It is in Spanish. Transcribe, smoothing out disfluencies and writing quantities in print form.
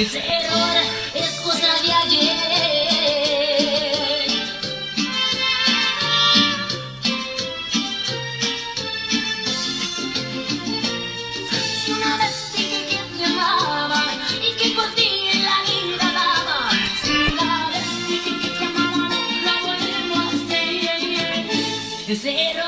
Ese error es cosa de ayer. Si una vez dije que te amaba y que por ti en la vida daba, si una vez dije que te amaba, no lo vuelvo a hacer. Ese error